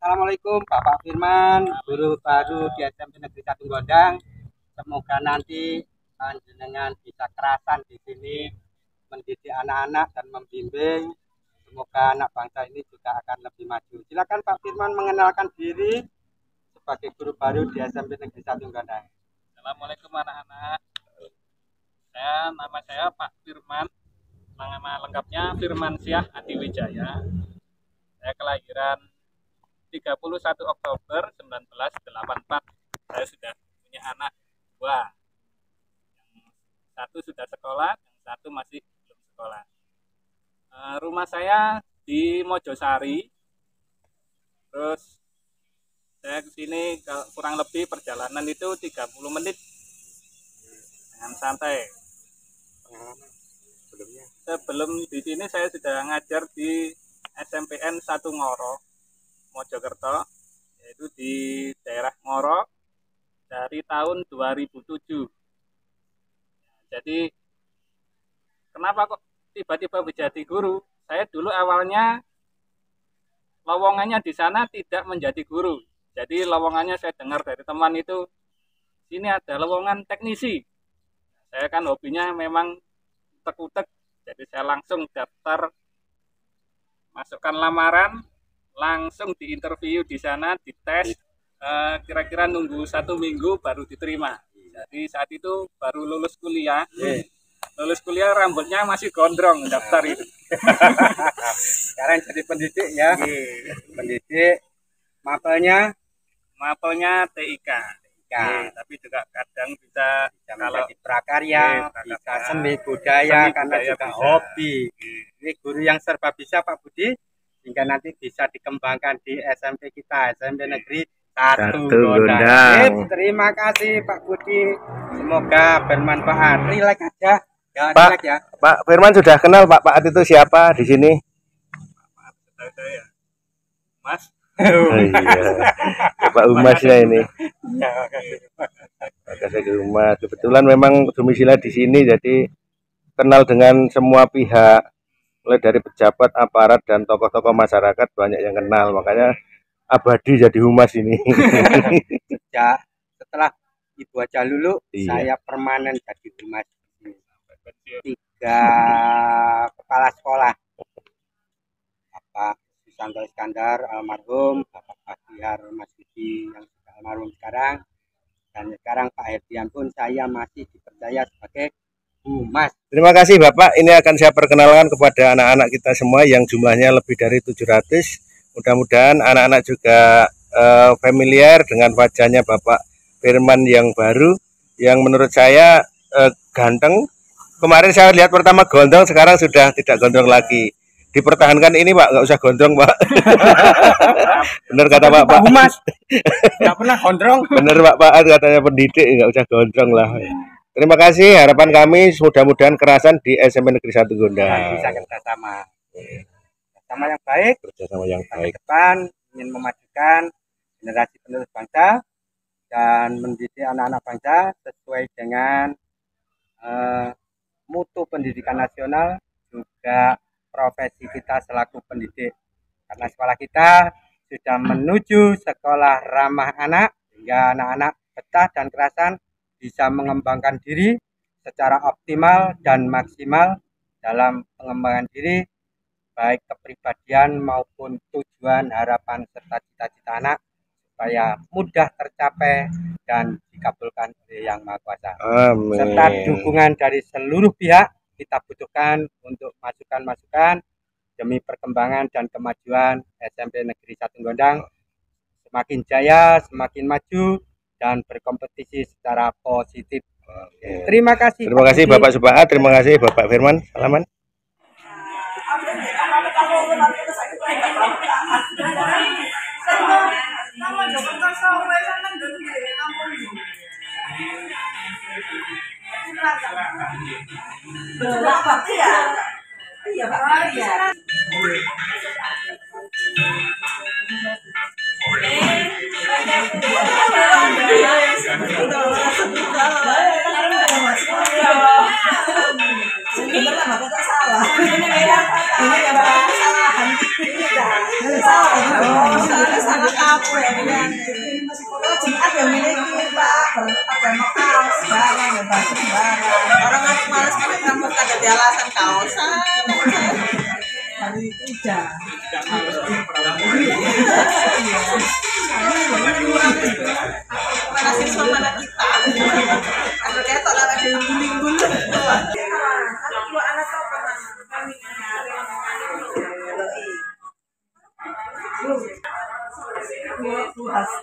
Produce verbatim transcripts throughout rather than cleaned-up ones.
Assalamualaikum Bapak Firman, guru baru di S M P Negeri satu Gondang. Semoga nanti panjenengan bisa kerasan di sini mendidik anak-anak dan membimbing. Semoga anak bangsa ini juga akan lebih maju. Silakan Pak Firman mengenalkan diri sebagai guru baru di S M P Negeri satu Gondang. Assalamualaikum anak-anak. Saya nama saya Pak Firman. Nama lengkapnya Firmansyah Adiwijaya. Saya kelahiran tiga puluh satu Oktober seribu sembilan ratus delapan puluh empat. Saya sudah punya anak dua. Yang satu sudah sekolah, yang satu masih belum sekolah. E, rumah saya di Mojosari. Terus saya ke sini kurang lebih perjalanan itu tiga puluh menit dengan santai. Sebelumnya, Sebelum di sini saya sudah ngajar di S M P N satu Ngoro, Mojokerto, yaitu di daerah Ngoro dari tahun dua ribu tujuh. Jadi kenapa kok tiba-tiba menjadi guru? Saya dulu awalnya lowongannya di sana tidak menjadi guru. Jadi lowongannya saya dengar dari teman itu, sini ada lowongan teknisi. Saya kan hobinya memang utek-utek, jadi saya langsung daftar, masukkan lamaran, langsung diinterview di sana, dites, eh, kira-kira nunggu satu minggu baru diterima. Jadi saat itu baru lulus kuliah, lulus kuliah rambutnya masih gondrong daftar itu. sekarang jadi pendidik ya, pendidik, mapelnya, mapelnya T I K. ya, tapi juga kadang bisa, bisa kalau menjadi prakarya, iya, bisa seni budaya, seni karena budaya juga bisa. hobi. Ini guru yang serba bisa Pak Budi, hingga nanti bisa dikembangkan di S M P kita, S M P Negeri satu Gondang. Terima kasih Pak Budi, semoga bermanfaat. Relax aja, ya, Pak, relax ya. Pak Firman sudah kenal Pak Pak itu siapa di sini? Saya, Mas. Oh, iya. Pak Umasnya ini. Ya, makasih. Makasih Umas. Kebetulan memang domisili di sini, jadi kenal dengan semua pihak, mulai dari pejabat, aparat, dan tokoh-tokoh masyarakat banyak yang kenal. Makanya abadi jadi humas ini. Ya, setelah Ibu Aja Lulu, Iya. saya permanen jadi humas. Tiga kepala sekolah, Bapak Susanto Iskandar almarhum, Bapak Bahtiar Mas Yudi yang sudah almarhum sekarang, dan sekarang Pak Herdian pun saya masih dipercaya sebagai humas. Terima kasih Bapak. Ini akan saya perkenalkan kepada anak-anak kita semua yang jumlahnya lebih dari tujuh ratus. Mudah-mudahan anak-anak juga uh, familiar dengan wajahnya Bapak Firman yang baru, yang menurut saya uh, ganteng. Kemarin saya lihat pertama gondrong, sekarang sudah tidak gondrong lagi. Dipertahankan ini Pak, nggak usah gondrong Pak. Bener kata Pak Pak Humas, nggak pernah gondrong. Bener Pak Pak, katanya pendidik nggak usah gondrong lah. Terima kasih, harapan kami mudah-mudahan kerasan di S M P Negeri satu Gondang. Bisa kerjasama, kerjasama yang baik, Kerjasama yang ke baik. depan ingin memajukan generasi penerus bangsa dan mendidik anak-anak bangsa sesuai dengan uh, mutu pendidikan nasional, juga profesi kita selaku pendidik, karena sekolah kita sudah menuju sekolah ramah anak, sehingga anak-anak betah dan kerasan bisa mengembangkan diri secara optimal dan maksimal dalam pengembangan diri, baik kepribadian maupun tujuan, harapan, serta cita-cita anak, supaya mudah tercapai dan dikabulkan oleh Yang Maha Kuasa. Amin. Serta dukungan dari seluruh pihak kita butuhkan untuk masukan-masukan demi perkembangan dan kemajuan S M P Negeri satu Gondang semakin jaya, semakin maju, dan berkompetisi secara positif. Oke. Terima kasih. Terima kasih Bapak Subahat, terima kasih Bapak Firman. Salaman. Ini aku ya kan. Kalau Jumat yang milih Pak, apa mau kaos barang ya baju barang. Orang aku malas pakai rambut kagak ada alasan kaosan. Hari tiga. Tidak harus Mana siswa mana kita. Ada ketok lah ada guling-guling. Aku anak apa kami puas.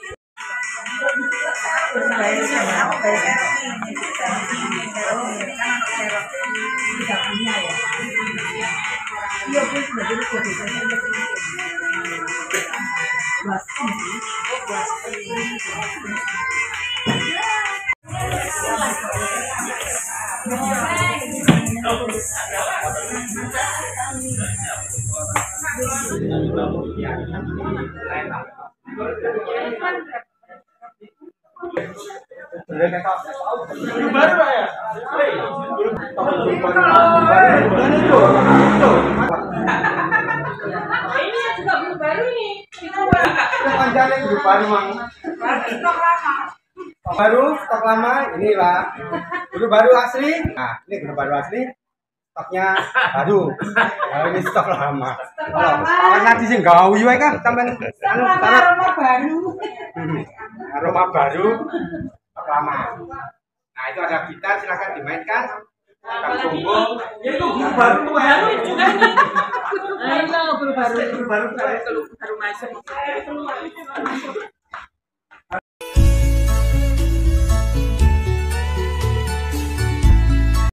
Baru Pak ya? Ini juga belum baru nih. Panjangnya grup baru mang. Stok baru, stok lama, inilah. Grup baru asli. Nah, ini grup baru asli. Stoknya baru. Nah, ini stok lama. Kalau kawan nanti sih gawe wae kan sampean anu Aroma baru. aroma baru, stok lama. Nah, itu ada gitar, silakan dimainkan. Akan tunggu. Ya itu guru baru baru juga nih. Ayo guru baru guru baru baru baru masuk.